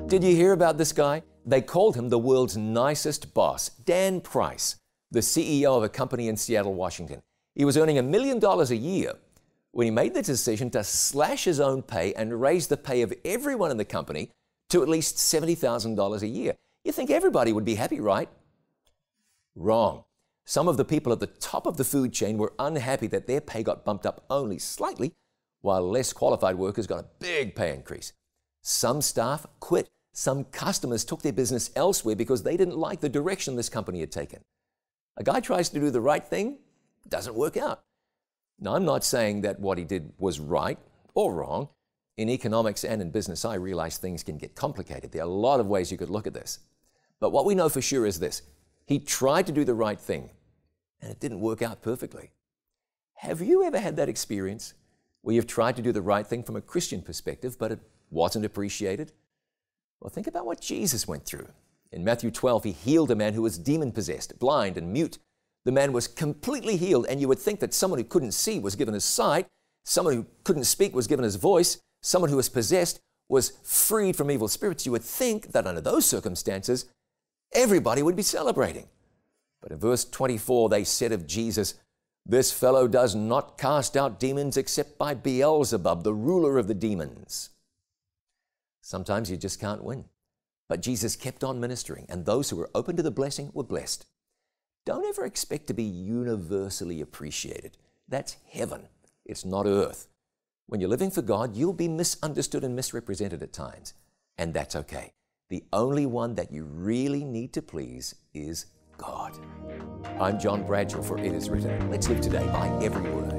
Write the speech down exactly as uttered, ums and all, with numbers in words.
Did you hear about this guy? They called him the world's nicest boss, Dan Price, the C E O of a company in Seattle, Washington. He was earning a million dollars a year when he made the decision to slash his own pay and raise the pay of everyone in the company to at least seventy thousand dollars a year. You think everybody would be happy, right? Wrong. Some of the people at the top of the food chain were unhappy that their pay got bumped up only slightly, while less qualified workers got a big pay increase. Some staff quit. Some customers took their business elsewhere because they didn't like the direction this company had taken. A guy tries to do the right thing, doesn't work out. Now, I'm not saying that what he did was right or wrong. In economics and in business, I realize things can get complicated. There are a lot of ways you could look at this. But what we know for sure is this. He tried to do the right thing, and it didn't work out perfectly. Have you ever had that experience where you've tried to do the right thing from a Christian perspective, but it wasn't appreciated? Well, think about what Jesus went through. In Matthew twelve, he healed a man who was demon-possessed, blind and mute. The man was completely healed, and you would think that someone who couldn't see was given his sight, someone who couldn't speak was given his voice, someone who was possessed was freed from evil spirits. You would think that under those circumstances, everybody would be celebrating. But in verse twenty-four, they said of Jesus, "This fellow does not cast out demons except by Beelzebub, the ruler of the demons." Sometimes you just can't win. But Jesus kept on ministering, and those who were open to the blessing were blessed. Don't ever expect to be universally appreciated. That's heaven. It's not earth. When you're living for God, you'll be misunderstood and misrepresented at times, and that's okay. The only one that you really need to please is God. I'm John Bradshaw for It Is Written. Let's live today by every word.